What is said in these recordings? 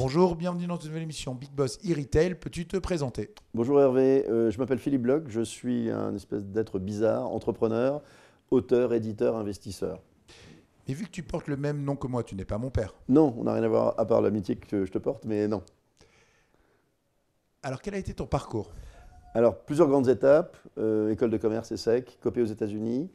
Bonjour, bienvenue dans une nouvelle émission Big Boss e-Retail. Peux-tu te présenter? Bonjour Hervé, je m'appelle Philippe Bloch, je suis un espèce d'être bizarre, entrepreneur, auteur, éditeur, investisseur. Et vu que tu portes le même nom que moi, tu n'es pas mon père. Non, on n'a rien à voir à part l'amitié que je te porte, mais non. Alors quel a été ton parcours? Alors, plusieurs grandes étapes, école de commerce ESSEC, copé aux États-Unis,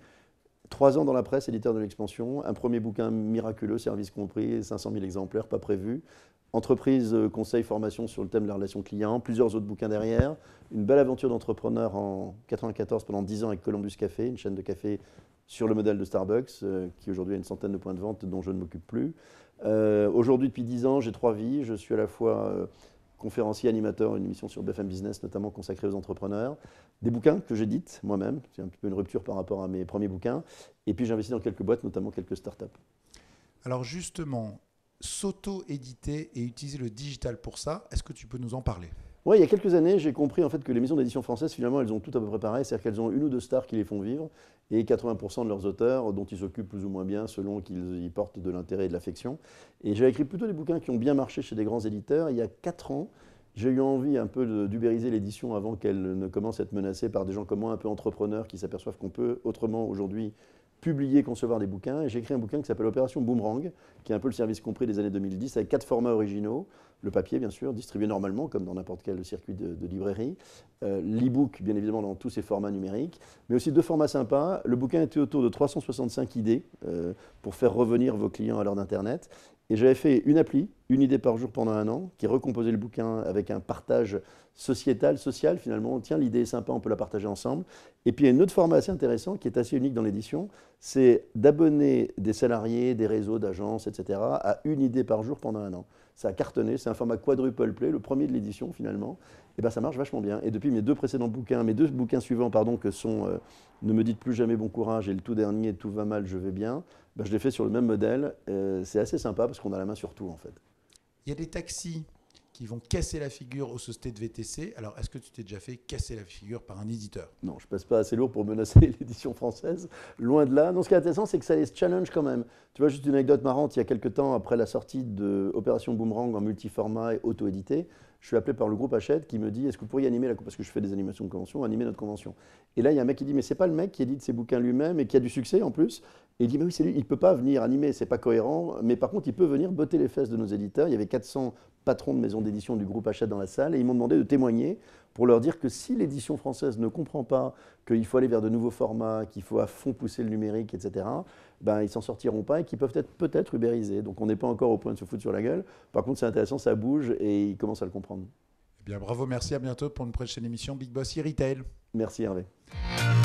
3 ans dans la presse, éditeur de l'expansion, un premier bouquin miraculeux, service compris, 500 000 exemplaires, pas prévu. Entreprise, conseil, formation sur le thème de la relation client, plusieurs autres bouquins derrière. Une belle aventure d'entrepreneur en 94 pendant 10 ans avec Columbus Café, une chaîne de café sur le modèle de Starbucks, qui aujourd'hui a une centaine de points de vente dont je ne m'occupe plus. Aujourd'hui, depuis 10 ans, j'ai 3 vies. Je suis à la fois conférencier, animateur, une émission sur BFM Business, notamment consacrée aux entrepreneurs. Des bouquins que j'édite moi-même, c'est un petit peu une rupture par rapport à mes premiers bouquins. Et puis j'investis dans quelques boîtes, notamment quelques startups. Alors justement, s'auto-éditer et utiliser le digital pour ça, est-ce que tu peux nous en parler? Oui, il y a quelques années, j'ai compris en fait que les maisons d'édition françaises, finalement, elles ont tout à peu près pareil, c'est-à-dire qu'elles ont une ou deux stars qui les font vivre et 80% de leurs auteurs dont ils s'occupent plus ou moins bien selon qu'ils y portent de l'intérêt et de l'affection. Et j'ai écrit plutôt des bouquins qui ont bien marché chez des grands éditeurs. Il y a 4 ans, j'ai eu envie un peu d'ubériser l'édition avant qu'elle ne commence à être menacée par des gens comme moi, un peu entrepreneurs, qui s'aperçoivent qu'on peut autrement aujourd'hui publier, concevoir des bouquins. Et j'ai écrit un bouquin qui s'appelle Opération Boomerang, qui est un peu le service compris des années 2010, avec 4 formats originaux. Le papier, bien sûr, distribué normalement, comme dans n'importe quel circuit de librairie. L'e-book, bien évidemment, dans tous ses formats numériques. Mais aussi 2 formats sympas. Le bouquin était autour de 365 idées pour faire revenir vos clients à l'heure d'Internet. Et j'avais fait une appli, une idée par jour pendant 1 an, qui recomposait le bouquin avec un partage sociétal, social finalement. Tiens, l'idée est sympa, on peut la partager ensemble. Et puis il y a un autre format assez intéressant qui est assez unique dans l'édition, c'est d'abonner des salariés, des réseaux d'agences, etc. à une idée par jour pendant 1 an. Ça a cartonné, c'est un format quadruple play, le premier de l'édition finalement. Et bien ça marche vachement bien. Et depuis mes 2 précédents bouquins, mes 2 bouquins suivants, pardon, que sont Ne me dites plus jamais bon courage et le tout dernier Tout va mal, je vais bien, ben, je l'ai fait sur le même modèle. C'est assez sympa parce qu'on a la main sur tout en fait. Il y a des taxis qui vont casser la figure aux sociétés de VTC. Alors est-ce que tu t'es déjà fait casser la figure par un éditeur? Non, je ne passe pas assez lourd pour menacer l'édition française, loin de là. Non, ce qui est intéressant, c'est que ça les challenge quand même. Tu vois, juste une anecdote marrante, il y a quelques temps, après la sortie de Opération Boomerang en multiformat et auto-édité, je suis appelé par le groupe Hachette qui me dit, est-ce que vous pourriez animer, parce que je fais des animations de convention, animer notre convention. Et là, il y a un mec qui dit, mais c'est pas le mec qui édite ses bouquins lui-même et qui a du succès en plus. Et il dit, mais oui, c'est lui, il ne peut pas venir animer, c'est pas cohérent, mais par contre, il peut venir botter les fesses de nos éditeurs. Il y avait 400 patrons de maisons d'édition du groupe Hachette dans la salle et ils m'ont demandé de témoigner pour leur dire que si l'édition française ne comprend pas qu'il faut aller vers de nouveaux formats, qu'il faut à fond pousser le numérique, etc., ben, ils ne s'en sortiront pas et qu'ils peuvent être peut-être ubérisés. Donc on n'est pas encore au point de se foutre sur la gueule. Par contre, c'est intéressant, ça bouge et ils commencent à le comprendre. Eh bien bravo, merci, à bientôt pour une prochaine émission Big Boss e-Retail. Merci Hervé.